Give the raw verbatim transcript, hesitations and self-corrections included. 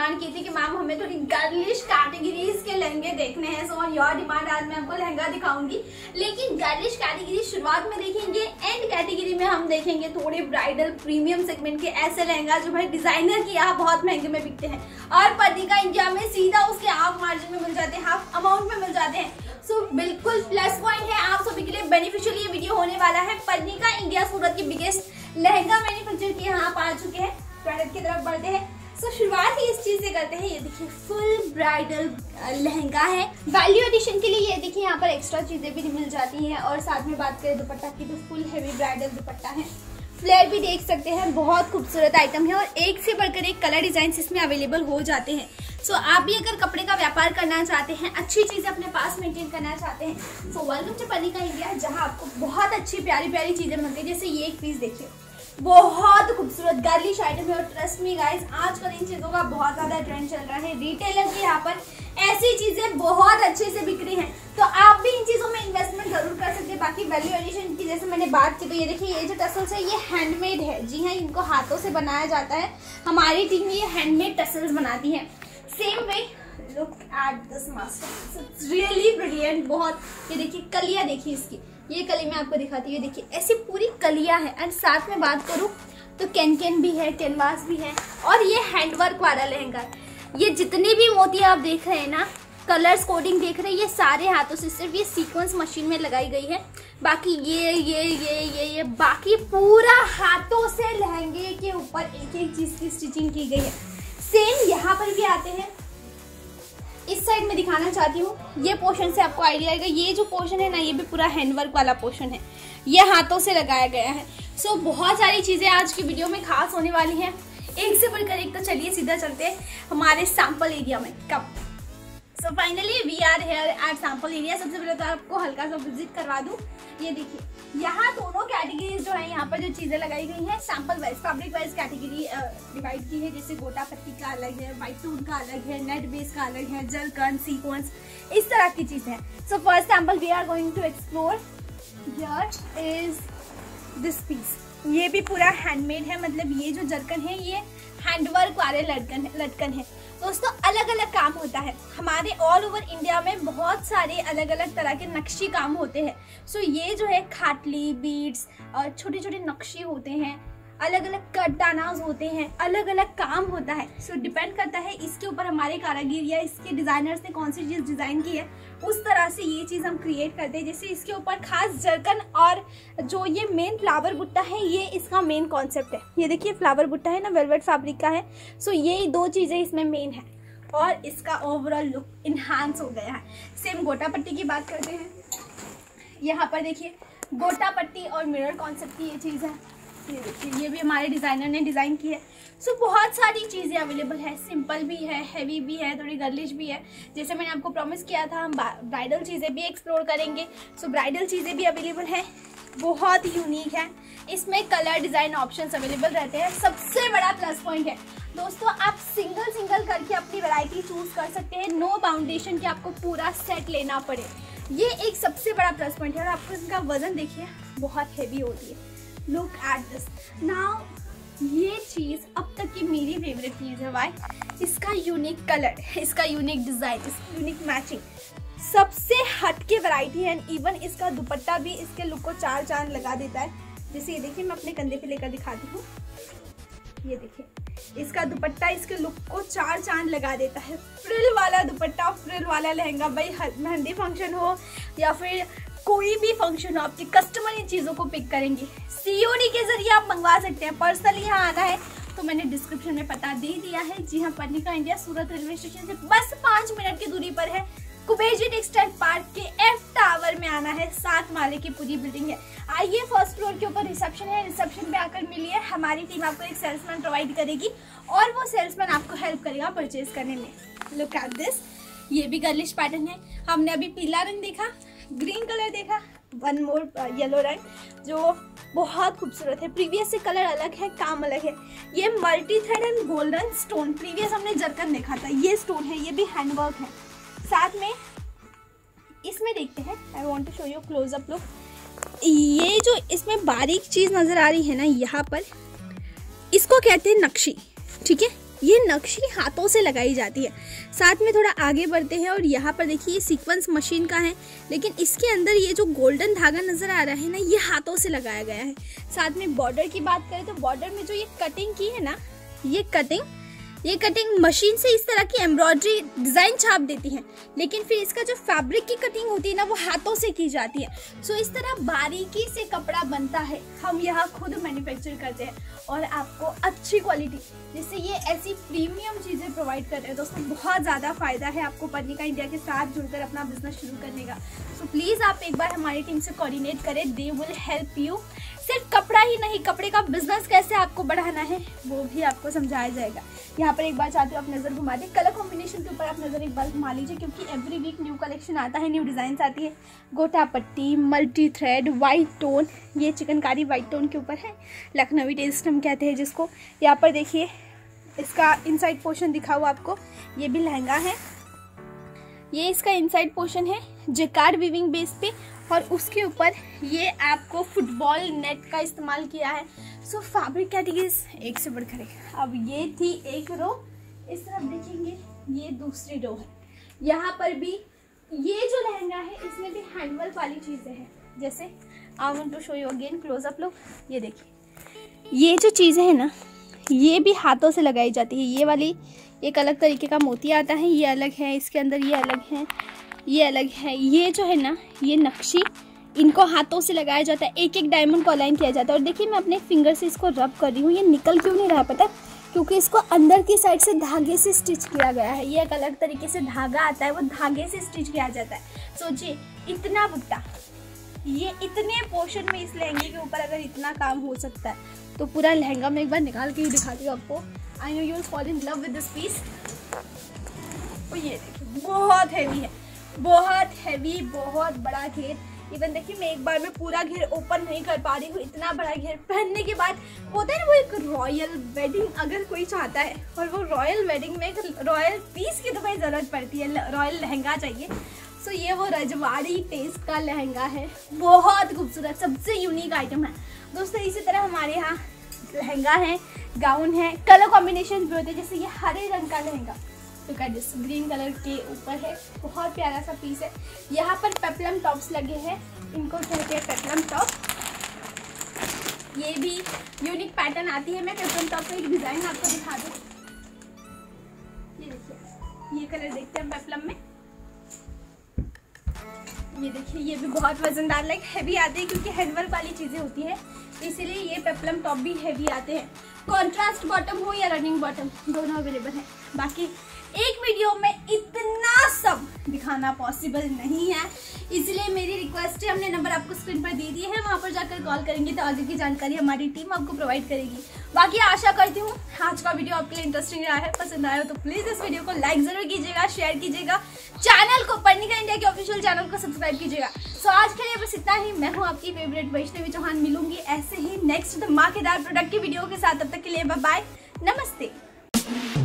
Demand की थी कि मैम हमें थोड़ी गर्लिश कैटेगरीज के लहंगे देखने हैं। सो ऑन योर डिमांड आज मैं आपको लहंगा दिखाऊंगी, लेकिन गर्लिश कैटेगरी शुरुआत में देखेंगे, एंड कैटेगरी में हम देखेंगे थोड़े ब्राइडल प्रीमियम सेगमेंट के ऐसे लहंगा जो भाई डिजाइनर के यहाँ बहुत महंगे में बिकते हैं और पर्निका इंडिया में सीधा उसके हाफ मार्जिन में मिल जाते हैं, हाफ अमाउंट में मिल जाते हैं। सो so, बिल्कुल प्लस पॉइंट है, आप सभी के लिए बेनिफिशियल ये वीडियो होने वाला है। पर्निका इंडिया सूरत की बिगेस्ट लहंगा मैन्युफैक्चर के यहाँ आ चुके हैं। प्रोडक्ट की तरफ बढ़ते हैं। सो so, शुरुआत ही इस चीज से करते हैं। ये देखिए फुल ब्राइडल लहंगा है। वैल्यू एडिशन के लिए ये देखिए यहाँ पर एक्स्ट्रा चीजें भी मिल जाती हैं और साथ में बात करें दुपट्टा की तो फुल हैवी ब्राइडल दुपट्टा है। फ्लेयर भी देख सकते हैं, बहुत खूबसूरत आइटम है और एक से बढ़कर एक कलर डिजाइन इसमें अवेलेबल हो जाते हैं। सो so, आप भी अगर कपड़े का व्यापार करना चाहते हैं, अच्छी चीजें अपने पास मेंटेन करना चाहते हैं, so welcome to Parnika India, जहां आपको बहुत अच्छी प्यारी प्यारी चीजें मिलती है। जैसे ये एक पीस देखिए, बहुत खूबसूरत गर्लिश आइटम है और ट्रस्ट मी गाइस, आजकल इन चीजों का बहुत ज्यादा ट्रेंड चल रहा है। रिटेलर के यहाँ पर ऐसी चीजें बहुत अच्छे से बिक रही हैं, तो आप भी इन चीजों में इन्वेस्टमेंट जरूर कर सकते हैं। बाकी वैल्यू एडिशन की जैसे मैंने बात की तो ये देखिए, ये जो टसल्स है ये हैंडमेड है। जी हाँ, इनको हाथों से बनाया जाता है। हमारी टीम ये हैंडमेड टसल्स बनाती है। Same way look at this master, it's really brilliant. बहुत, ये देखिए कलियां देखिए इसकी, ये कली मैं आपको दिखाती हूँ। देखिए ऐसी पूरी कलियां है एंड साथ में बात करूँ तो कैन कैन भी है, कैनवास भी है और ये हैंडवर्क वाला लहंगा है। ये जितने भी मोती आप देख रहे हैं ना, कलर्स कोडिंग देख रहे हैं, ये सारे हाथों से, सिर्फ ये सीक्वेंस मशीन में लगाई गई है। बाकी ये ये ये ये ये बाकी पूरा हाथों से लहंगे के ऊपर एक एक चीज की स्टिचिंग की गई है। सेम यहाँ पर भी आते हैं। इस साइड में दिखाना चाहती हूँ, ये पोर्शन से आपको आइडिया आएगा। ये जो पोर्शन है ना, ये भी पूरा हैंडवर्क वाला पोर्शन है, ये हाथों से लगाया गया है। सो so, बहुत सारी चीजें आज की वीडियो में खास होने वाली हैं, एक से बढ़कर एक। तो चलिए सीधा चलते हैं हमारे सैंपल एरिया में। कब so finally we are here at sample area. सबसे पहले तो आपको हल्का सा विजिट करवा दूं। ये देखिए यहाँ दोनों कैटेगरीज जो है, यहाँ पर जो चीजें लगाई गई हैं sample wise, fabric wise category divide की है। जैसे गोटा पत्ती का अलग है, व्हाइट टून का अलग है, नेट बेस का अलग है, जरकन, सीक्वेंस, इस तरह की चीजें हैं। So first sample we are going to explore. Here is this piece. ये भी पूरा हैंडमेड है, मतलब ये जो जरकन है ये हैंडवर्क वाले लटकन लटकन है। दोस्तों अलग अलग काम होता है, हमारे ऑल ओवर इंडिया में बहुत सारे अलग अलग तरह के नक्शी काम होते हैं। सो ये जो है खाटली, बीड्स और छोटे छोटे नक्शे होते हैं, अलग अलग कटानाज होते हैं, अलग अलग काम होता है। सो डिपेंड करता है इसके ऊपर हमारे कारागिर या इसके डिजाइनर्स ने कौन सी चीज डिजाइन की है, उस तरह से ये चीज हम क्रिएट करते हैं। जैसे इसके ऊपर खास जरकन और जो ये मेन फ्लावर बुट्टा है, ये इसका मेन कॉन्सेप्ट है। ये देखिए फ्लावर बुट्टा है ना, वेलवेट फैब्रिक का है। सो ये दो चीजें इसमें मेन है और इसका ओवरऑल लुक इनहांस हो गया है। सेम गोटा पट्टी की बात करते हैं। यहाँ पर देखिए गोटा पट्टी और मिरर कॉन्सेप्ट की ये चीज है। ये देखिए, ये भी हमारे डिजाइनर ने डिजाइन की है। सो so, बहुत सारी चीजें अवेलेबल है, सिंपल भी है, हैवी भी है, थोड़ी गर्लिश भी है। जैसे मैंने आपको प्रॉमिस किया था, हम ब्राइडल चीजें भी एक्सप्लोर करेंगे। सो so, ब्राइडल चीजें भी अवेलेबल है, बहुत यूनिक है। इसमें कलर डिजाइन ऑप्शंस अवेलेबल रहते हैं। सबसे बड़ा प्लस पॉइंट है दोस्तों, आप सिंगल सिंगल करके अपनी वैरायटी चूज कर सकते हैं, नो बाउंडेशन कि आपको पूरा सेट लेना पड़े। ये एक सबसे बड़ा प्लस पॉइंट है। और आपको इसका वजन देखिए, बहुत हैवी होती है। Look at this now. ये चीज अब तक की मेरी फेवरेट चीज है। वाई? इसका यूनिक कलर, इसका यूनिक डिजाइन, इसकी यूनिक मैचिंग, सबसे हटके वैरायटी है। इवन इसका दुपट्टा भी इसके लुक को चार चांद लगा देता है। जैसे ये देखिए, मैं अपने कंधे पे लेकर दिखाती हूँ। ये देखिए इसका दुपट्टा इसके लुक को चार चांद लगा देता है। फ्रिल वाला दुपट्टा, फ्रिल वाला लहंगा, भाई मेहंदी फंक्शन हो या फिर कोई भी फंक्शन हो, आपके कस्टमर इन चीजों को पिक करेंगे। सीओडी के जरिए आप मंगवा सकते हैं। पर्सनली यहाँ आना है तो मैंने डिस्क्रिप्शन में पता दे दिया है। जी हाँ, Parnika India Surat railway station से बस पांच मिनट की दूरी पर है। कुबेर टेक्सटाइल पार्क के एफ टावर में आना है। सात माले की पूरी बिल्डिंग है। आइए, फर्स्ट फ्लोर के ऊपर रिसेप्शन है, रिसेप्शन पे आकर मिलिए। हमारी टीम आपको एक सेल्समैन प्रोवाइड करेगी और वो सेल्समैन आपको हेल्प करेगा परचेज करने में। लुक एट दिस, ये भी गर्लिश पैटर्न है। हमने अभी पीला रंग देखा, ग्रीन कलर देखा, वन मोर येलो रंग जो बहुत खूबसूरत है। प्रीवियस से कलर अलग है, काम अलग है। ये multi thread and golden stone, previous हमने जरकन देखा था, ये स्टोन है, ये भी हैंडवर्क है। साथ में इसमें देखते हैं, I want to show you close up look. ये जो इसमें बारीक चीज नजर आ रही है ना, यहाँ पर इसको कहते हैं नक्शी, ठीक है। ये नक्शी हाथों से लगाई जाती है। साथ में थोड़ा आगे बढ़ते हैं और यहाँ पर देखिए ये सीक्वेंस मशीन का है, लेकिन इसके अंदर ये जो गोल्डन धागा नज़र आ रहा है ना, ये हाथों से लगाया गया है। साथ में बॉर्डर की बात करें तो बॉर्डर में जो ये कटिंग की है ना, ये कटिंग ये कटिंग मशीन से इस तरह की एम्ब्रॉयडरी डिज़ाइन छाप देती है, लेकिन फिर इसका जो फैब्रिक की कटिंग होती है ना, वो हाथों से की जाती है। सो इस तरह बारीकी से कपड़ा बनता है, हम यहाँ खुद मैन्युफैक्चर करते हैं और आपको अच्छी क्वालिटी, जिससे ये ऐसी प्रीमियम चीज़ें प्रोवाइड कर रहे हैं। दोस्तों बहुत ज़्यादा फ़ायदा है आपको पर्निका इंडिया के साथ जुड़कर अपना बिजनेस शुरू करने का। सो प्लीज़ आप एक बार हमारी टीम से कोऑर्डिनेट करें, दे विल हेल्प यू। सिर्फ कपड़ा ही नहीं, कपड़े का बिजनेस कैसे आपको बढ़ाना है वो भी आपको समझाया जाएगा। यहाँ पर एक बार चाहते हो आप नज़र घुमा दें, कलर कॉम्बिनेशन के ऊपर आप नज़र एक बार घुमा लीजिए, क्योंकि एवरी वीक न्यू कलेक्शन आता है, न्यू डिज़ाइन आती है। गोटा पट्टी, मल्टी थ्रेड, वाइट टोन, ये चिकनकारी वाइट टोन के ऊपर है, लखनवी टेस्ट हम कहते हैं जिसको। यहाँ पर देखिए इसका इनसाइड पोर्शन दिखा हुआ आपको, ये भी लहंगा है, ये इसका इनसाइड पोर्शन है जेकार्ड वीविंग बेस पे, और उसके ऊपर ये आपको फुटबॉल नेट का इस्तेमाल किया है। सो फैब्रिक कैटेगरीज एक से बढ़कर एक। अब ये थी एक रो, इस तरफ देखेंगे ये दूसरी रो है। यहाँ पर भी ये जो लहंगा है इसमें भी हैंडवर्क वाली चीज़ें हैं, जैसे I want to show you again close up look. ये देखिए ये जो चीज़ें हैं ना, ये भी हाथों से लगाई जाती है। ये वाली एक अलग तरीके का मोती आता है, ये अलग है, इसके अंदर ये अलग है, ये अलग है। ये जो है ना, ये नक्शी इनको हाथों से लगाया जाता है, एक एक डायमंड को अलाइन किया जाता है। और देखिए मैं अपने फिंगर से इसको रब कर रही हूँ, ये निकल क्यों नहीं रहा पता है, क्योंकि इसको अंदर की साइड से धागे से स्टिच किया गया है। ये एक अलग तरीके से धागा आता है, वो धागे से स्टिच किया जाता है। सोचिए इतना बुट्टा, ये इतने पोर्शन में इस लहंगे के ऊपर अगर इतना काम हो सकता है, तो पूरा लहंगा मैं एक बार निकाल के ही दिखाती हूँ आपको। I know you will fall in love with this piece. तो ये देखिए बहुत हैवी है, बहुत हैवी, बहुत बड़ा घेर। इवन देखिए मैं एक बार में पूरा घेर ओपन नहीं कर पा रही हूँ, इतना बड़ा घेर पहनने के बाद होता है ना वो एक रॉयल वेडिंग अगर कोई चाहता है, और वो रॉयल वेडिंग में एक रॉयल पीस की तो भाई ज़रूरत पड़ती है, रॉयल लहंगा चाहिए। सो ये वो रजवाड़ी टेस्ट का लहंगा है, बहुत खूबसूरत, सबसे यूनिक आइटम है दोस्तों। इसी तरह हमारे यहाँ लहंगा है, गाउन है, कलर कॉम्बिनेशन भी होते हैं, जैसे ये हरे रंग का लहंगा तो का ग्रीन कलर के ऊपर है, बहुत प्यारा सा पीस है। यहाँ पर पेप्लम टॉप्स लगे हैं, इनको कहते हैं पेप्लम टॉप। ये भी यूनिक पैटर्न आती है। मैं पेप्लम टॉप का एक डिजाइन आपको दिखा दूँ, ये देखिए, ये कलर देखते हैं पेप्लम में, ये देखिए ये भी बहुत वजनदार, लाइक हैवी आते हैं, क्योंकि हैंडवर्क वाली चीजें होती है, इसीलिए ये पेप्लम टॉप भी हैवी आते हैं। कॉन्ट्रास्ट बॉटम हो या रनिंग बॉटम, दोनों अवेलेबल है। बाकी एक वीडियो में इतना सब दिखाना पॉसिबल नहीं है, इसलिए मेरी रिक्वेस्ट है, हमने नंबर आपको स्क्रीन पर दे दिए है, वहां पर जाकर कॉल करेंगे तो आगे की जानकारी हमारी टीम आपको प्रोवाइड करेगी। बाकी आशा करती हूँ आज का वीडियो आपके लिए इंटरेस्टिंग रहा है, पसंद आया हो तो प्लीज इस वीडियो को लाइक जरूर कीजिएगा, शेयर कीजिएगा, चैनल को पर्निका इंडिया के ऑफिशियल चैनल को सब्सक्राइब कीजिएगा। सो आज के लिए बस इतना ही। मैं हूँ आपकी फेवरेट वैष्णवी चौहान, मिलूंगी ऐसे ही नेक्स्ट धमाकेदार प्रोडक्ट की वीडियो के साथ। तब तक के लिए बाय बाय, नमस्ते।